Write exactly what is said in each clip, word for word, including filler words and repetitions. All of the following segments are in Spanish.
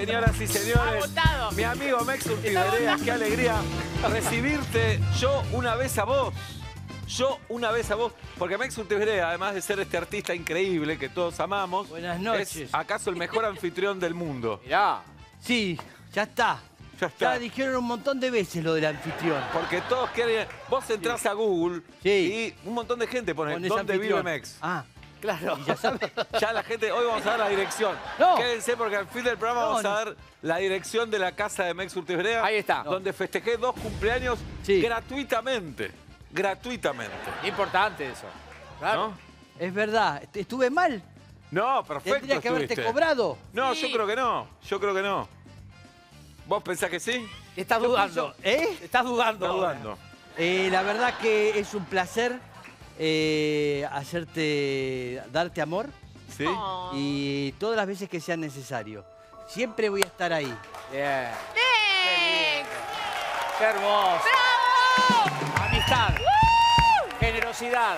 Señoras y señores, Agotado. mi amigo Mex Urtiberea, qué alegría recibirte yo una vez a vos. Yo una vez a vos. Porque Mex Urtiberea, además de ser este artista increíble que todos amamos, Buenas noches. es acaso el mejor anfitrión del mundo. Mirá. Sí, ya está. Ya está. Ya dijeron un montón de veces lo del anfitrión. Porque todos quieren... Vos entrás a Google Sí. y un montón de gente pone Pones ¿dónde vive anfitrión. Mex? Ah, Claro. y ya sabes. Ya la gente... Hoy vamos a dar la dirección. No. Quédense porque al fin del programa No, vamos no. a dar la dirección de la casa de Mex Urtiberea. Ahí está. Donde festejé dos cumpleaños Sí. gratuitamente. Gratuitamente. Importante eso. Claro. ¿No? Es verdad, est- estuve mal. No, perfecto Tendría que haberte estuviste. cobrado. No, Sí. yo creo que no. Yo creo que no. ¿Vos pensás que sí? Estás Yo dudando. pienso- ¿Eh? Estás dudando. Está dudando. Eh, la verdad que es un placer eh, hacerte, darte amor ¿Sí? y todas las veces que sea necesario. Siempre voy a estar ahí. Bien. ¡Mex! Qué hermoso. ¡Bravo! Amistad. Generosidad.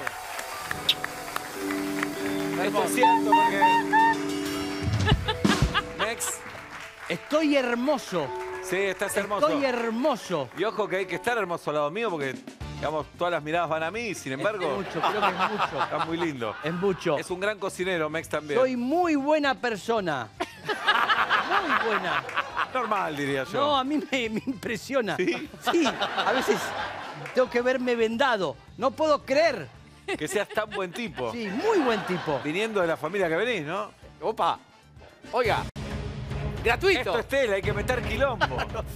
Esto Hermoso. es cierto porque... Mex, Estoy hermoso. sí, estás hermoso. Estoy hermoso. Y ojo que hay que estar hermoso al lado mío porque, digamos, todas las miradas van a mí, sin embargo, Es mucho, creo que es mucho. está muy lindo. Es mucho. Es un gran cocinero, Mex también. Soy muy buena persona. Muy buena. Normal, diría yo. No, a mí me, me impresiona. ¿Sí? Sí, a veces tengo que verme vendado. No puedo creer. Que seas tan buen tipo. Sí, muy buen tipo. Viniendo de la familia que venís, ¿no? Opa. Oiga. Gratuito. Esto es tela, hay que meter quilombo.